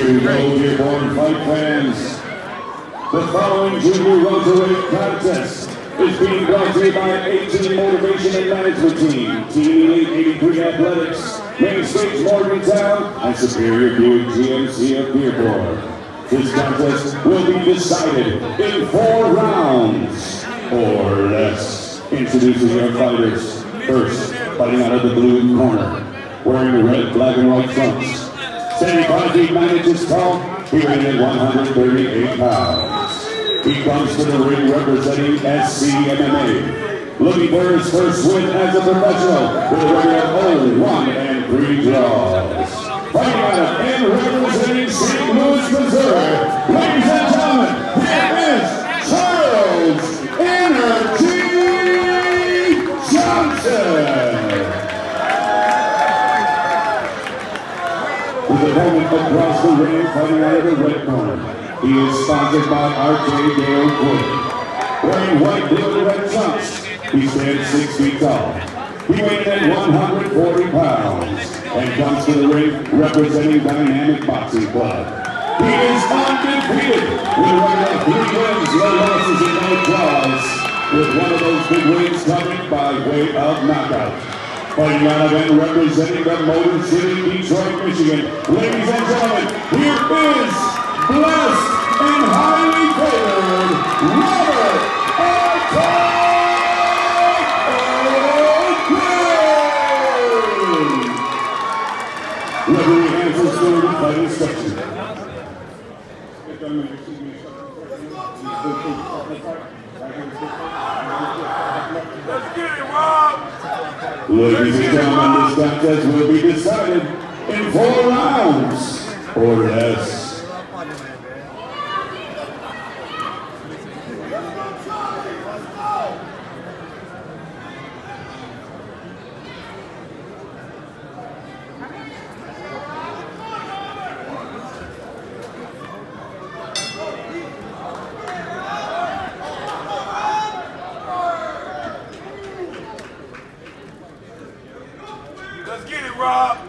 you go, Dearborn fight fans. The following junior welterweight contest is being brought to you by 18 Motivation and Management Team, Team Elite 83 Athletics, Main Stage Morgantown, and Superior Buick GMC of Dearborn. This contest will be decided in 4 rounds or less. Introducing your fighters. First, fighting out of the blue corner, wearing the red, black, and white trunks. 75 feet 9 inches tall, he weighed in at 138 pounds. He comes to the ring representing SCMMA, looking for his first win as a professional with a record of 0-1 and 3 draws. Fighting out of and representing St. Louis, Missouri, ladies and gentlemen, here is Charles Energy Johnson. His opponent across the ring, fighting out of the red corner. He is sponsored by R.J. Dale Wood. Wearing white, blue, and red trunks, he stands 6 feet tall. He weighed in at 140 pounds and comes to the ring representing Dynamic Boxing Club. He is undefeated with a record of 3 wins, no losses, and no draws, with one of those big wins coming by way of knockout. Fighting out of and representing the Motor City, Detroit, Michigan. Ladies and gentlemen, here is blessed and highly favored Robert O'Connor. Referee answers to the fight instruction. Let's get it, Rob! Ladies and gentlemen, this contest will be decided in 4 rounds or less. Let's get it, Rob.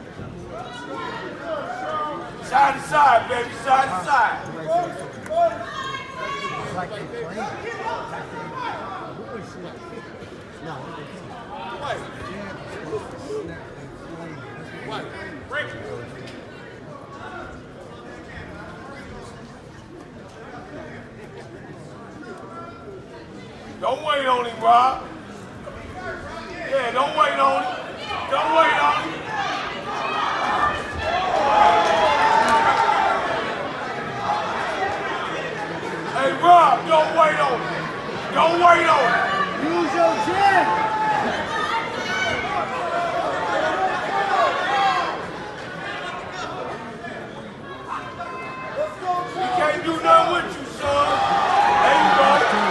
Side to side, baby, side to side. What? Break it. Don't wait on him, Rob. Yeah, don't wait on him. Don't wait on him. Hey, Rob, don't wait on him. Don't wait on him. Use your chin. He can't do nothing with you, son. There you go.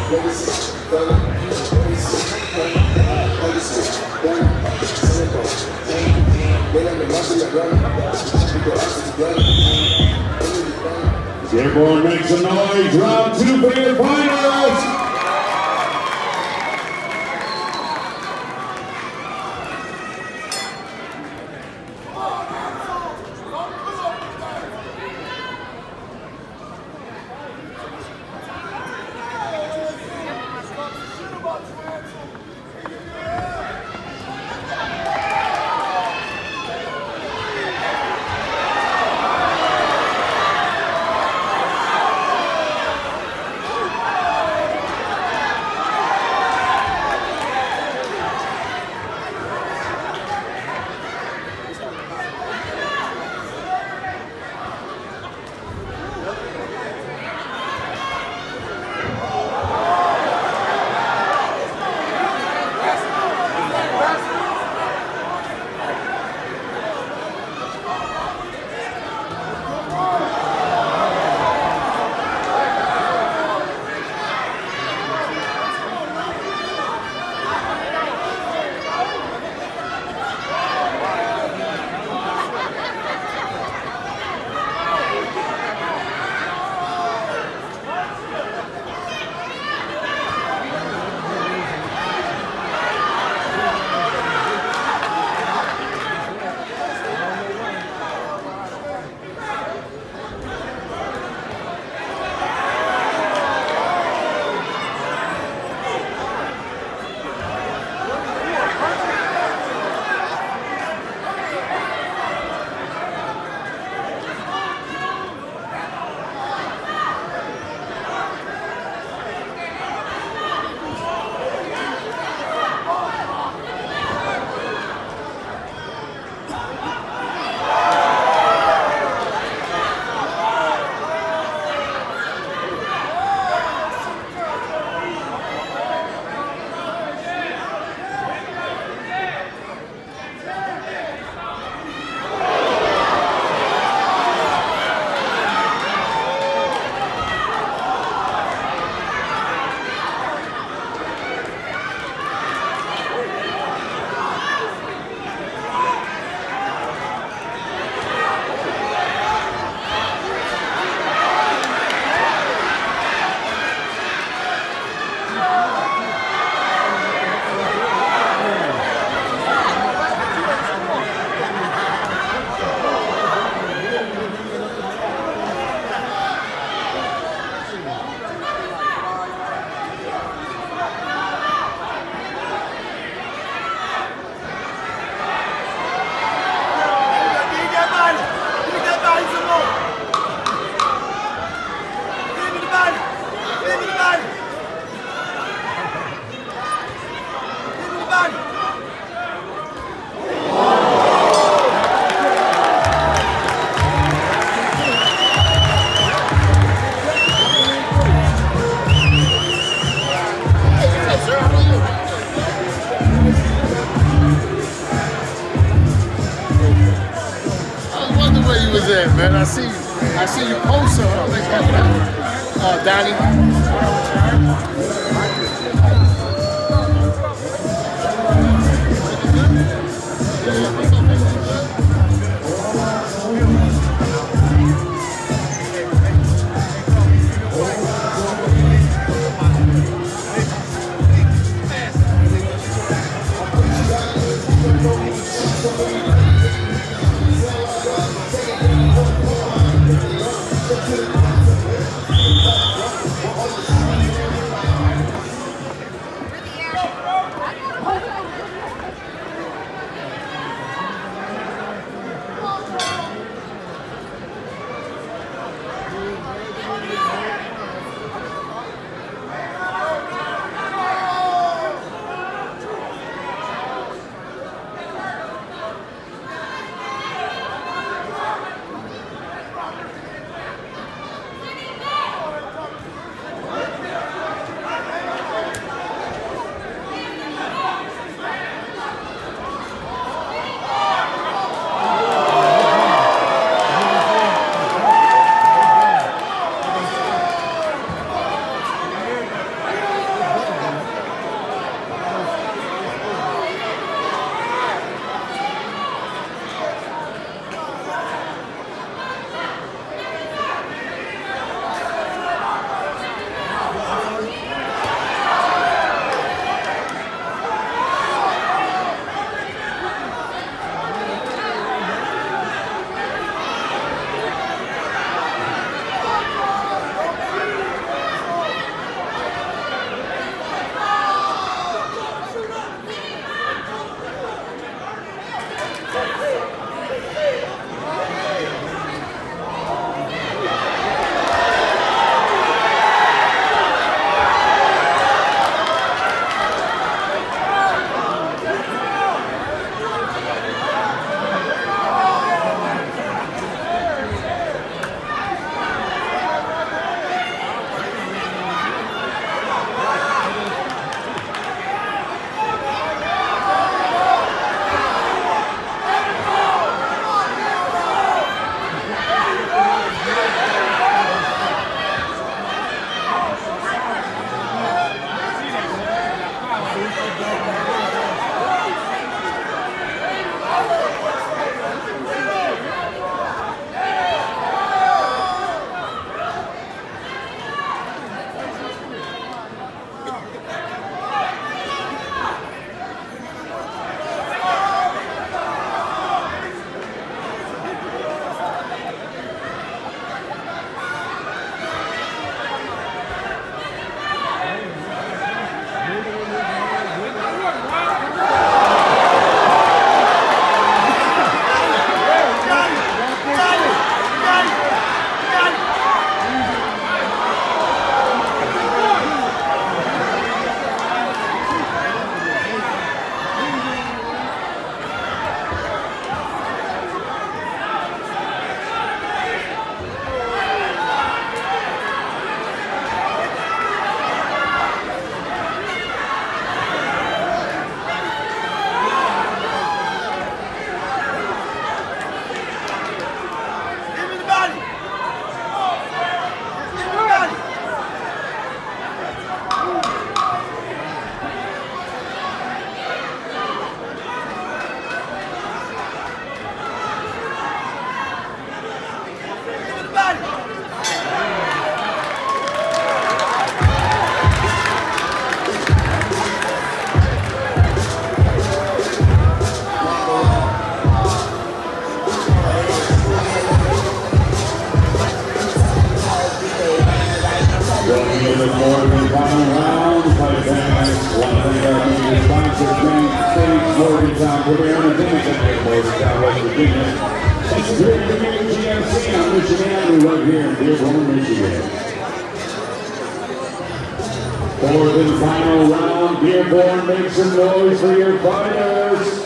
Everyone make some noise. Round 2 for your finals. Man, I see you post Donnie. State, Morgantown, Premier Independent Airport, down West Virginia. It's great to meet GMC on Michigan Avenue right here in Dearborn, Michigan. Fourth and final round, Dearborn, make some noise for your fighters.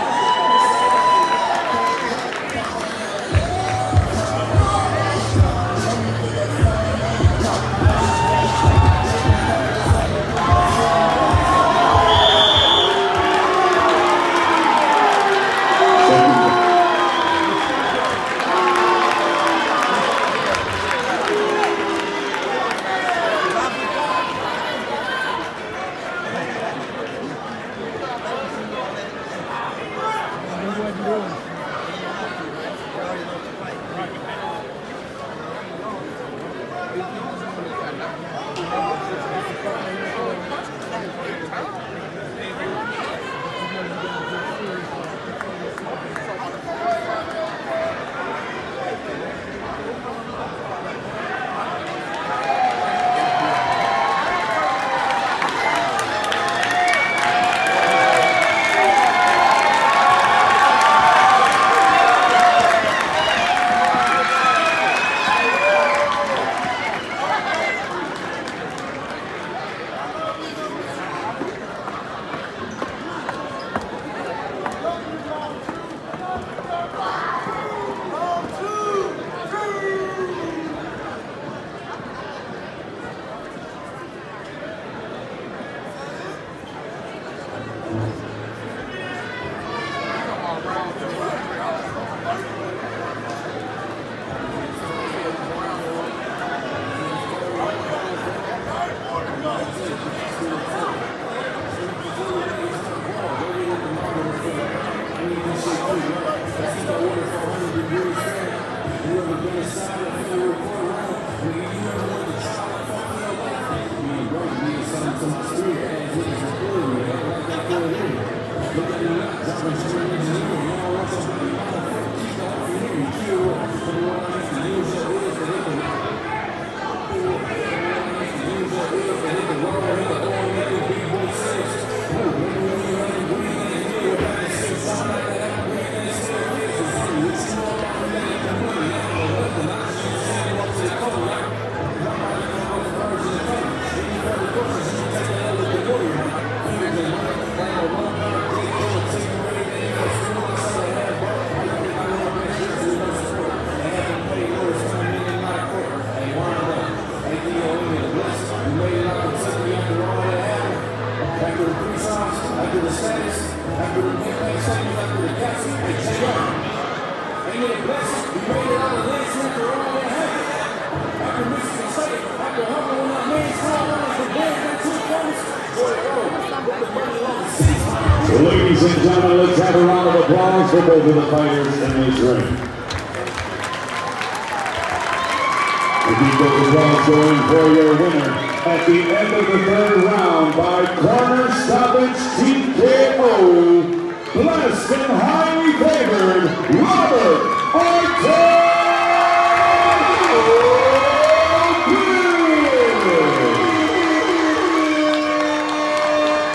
Ladies and gentlemen, let's have a round of applause for both of the fighters in this ring. And keep those applause going for your winner at the end of the third round by corner stoppage TKO, blessed and highly favored, Robert